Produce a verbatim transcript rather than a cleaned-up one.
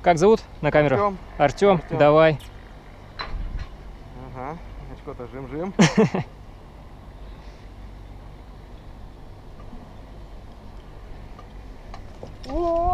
Как зовут на камеру? Артем. Артем, Артем. давай. Ага, очко-то жим-жим. О!